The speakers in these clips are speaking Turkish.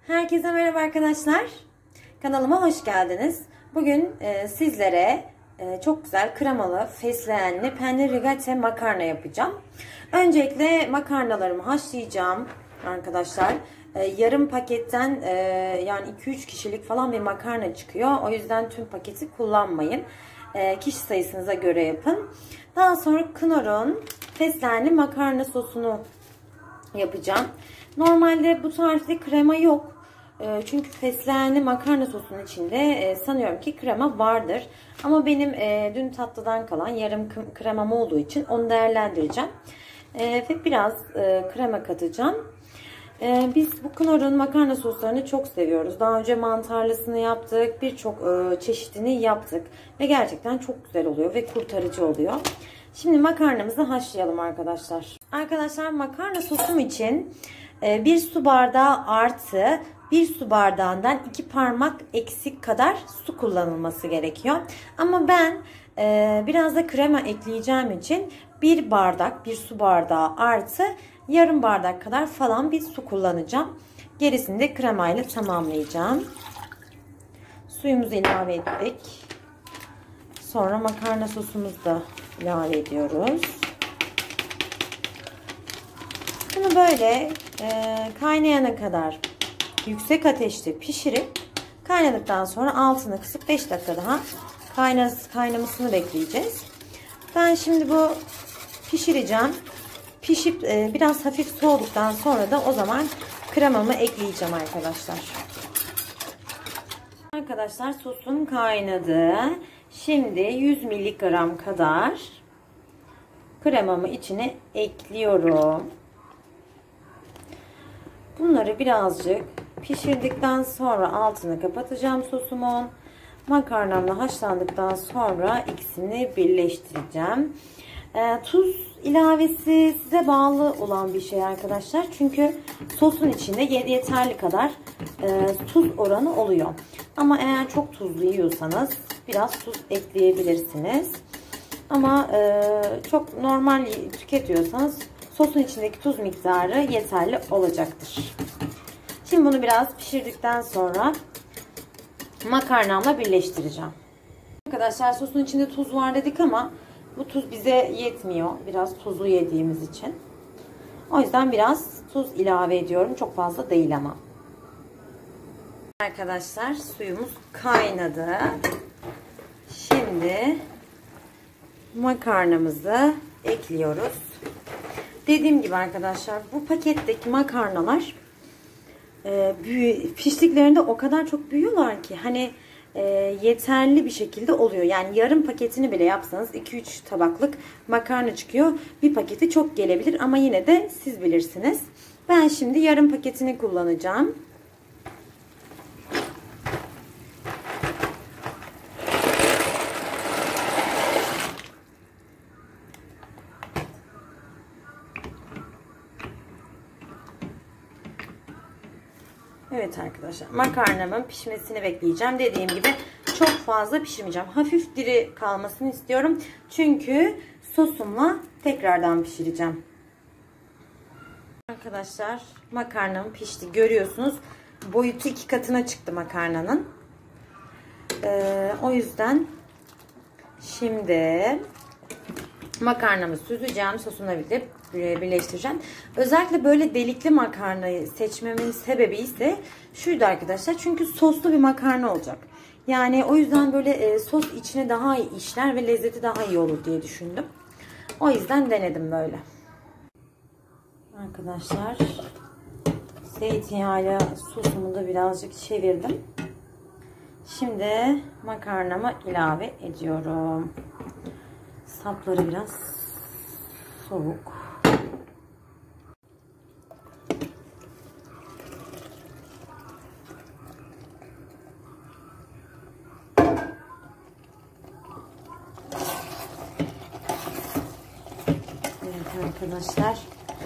Herkese merhaba arkadaşlar. Kanalıma hoş geldiniz. Bugün sizlere çok güzel kremalı, fesleğenli penne rigate makarna yapacağım. Öncelikle makarnalarımı haşlayacağım arkadaşlar. Yarım paketten yani 2-3 kişilik falan bir makarna çıkıyor. O yüzden tüm paketi kullanmayın. Kişi sayısınıza göre yapın. Daha sonra Knorr'un fesleğenli makarna sosunu yapacağım. Normalde bu tarifte krema yok. Çünkü fesleğenli makarna sosunun içinde sanıyorum ki krema vardır. Ama benim dün tatlıdan kalan yarım kremam olduğu için onu değerlendireceğim. Ve biraz krema katacağım. Biz bu Knorr'un makarna soslarını çok seviyoruz. Daha önce mantarlısını yaptık. Birçok çeşidini yaptık. Ve gerçekten çok güzel oluyor ve kurtarıcı oluyor. Şimdi makarnamızı haşlayalım arkadaşlar. Arkadaşlar makarna sosum için 1 su bardağı artı 1 su bardağından 2 parmak eksik kadar su kullanılması gerekiyor. Ama ben biraz da krema ekleyeceğim için 1 su bardağı artı yarım bardak kadar falan bir su kullanacağım. Gerisini de kremayla tamamlayacağım. Suyumuzu ilave ettik. Sonra makarna sosumuzu da ilave ediyoruz. Bunu böyle kaynayana kadar yüksek ateşte pişirip kaynadıktan sonra altını kısıp 5 dakika daha kaynamasını bekleyeceğiz. Ben şimdi bu pişireceğim. Pişip biraz hafif soğuduktan sonra da o zaman kremamı ekleyeceğim arkadaşlar. Arkadaşlar sosum kaynadı. Şimdi 100 miligram kadar kremamı içine ekliyorum. Bunları birazcık pişirdikten sonra altını kapatacağım sosumun. Makarnamla haşlandıktan sonra ikisini birleştireceğim. Tuz ilavesi size bağlı olan bir şey arkadaşlar. Çünkü sosun içinde yeterli kadar tuz oranı oluyor. Ama eğer çok tuzlu yiyorsanız biraz tuz ekleyebilirsiniz. Ama çok normal tüketiyorsanız sosun içindeki tuz miktarı yeterli olacaktır. Şimdi bunu biraz pişirdikten sonra makarnamla birleştireceğim. Arkadaşlar sosun içinde tuz var dedik ama bu tuz bize yetmiyor. Biraz tuzlu yediğimiz için. O yüzden biraz tuz ilave ediyorum. Çok fazla değil ama. Arkadaşlar suyumuz kaynadı. Şimdi makarnamızı ekliyoruz. Dediğim gibi arkadaşlar bu paketteki makarnalar piştiklerinde o kadar çok büyüyorlar ki hani yeterli bir şekilde oluyor. Yani yarım paketini bile yapsanız 2-3 tabaklık makarna çıkıyor. Bir paketi çok gelebilir ama yine de siz bilirsiniz. Ben şimdi yarım paketini kullanacağım. Evet arkadaşlar makarnamın pişmesini bekleyeceğim. Dediğim gibi çok fazla pişirmeyeceğim. Hafif diri kalmasını istiyorum. Çünkü sosumla tekrardan pişireceğim. Arkadaşlar makarnam pişti. Görüyorsunuz boyutu 2 katına çıktı makarnanın. O yüzden şimdi makarnamı süzeceğim. Sosuna birleştireceğim. Özellikle böyle delikli makarnayı seçmemin sebebi ise şuydu arkadaşlar. Çünkü soslu bir makarna olacak. Yani o yüzden böyle sos içine daha iyi işler ve lezzeti daha iyi olur diye düşündüm. O yüzden denedim böyle. Arkadaşlar zeytinyağıyla sosumu da birazcık çevirdim. Şimdi makarnama ilave ediyorum. Sapları biraz soğuk. Evet arkadaşlar.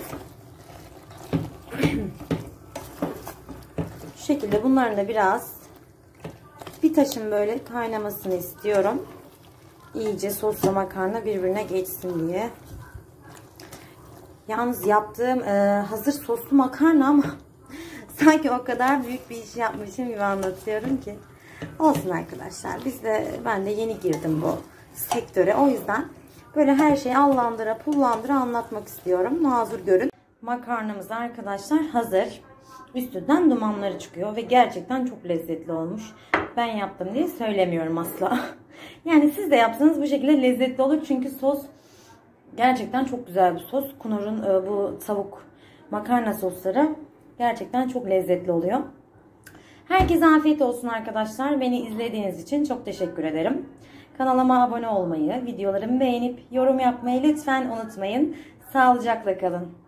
Şu şekilde bunların da biraz bir taşın böyle kaynamasını istiyorum. İyice sosla makarna birbirine geçsin diye. Yalnız yaptığım hazır soslu makarna ama Sanki o kadar büyük bir iş yapmışım gibi anlatıyorum ki. Olsun arkadaşlar. Ben de yeni girdim bu sektöre. O yüzden böyle her şeyi allandıra pullandıra anlatmak istiyorum. Mazur görün. Makarnamız arkadaşlar hazır. Üstünden dumanları çıkıyor ve gerçekten çok lezzetli olmuş. Ben yaptım diye söylemiyorum asla. Yani siz de yapsanız bu şekilde lezzetli olur. Çünkü sos gerçekten çok güzel bir sos. Knorr'un bu tavuk makarna sosları gerçekten çok lezzetli oluyor. Herkese afiyet olsun arkadaşlar. Beni izlediğiniz için çok teşekkür ederim. Kanalıma abone olmayı, videolarımı beğenip yorum yapmayı lütfen unutmayın. Sağlıcakla kalın.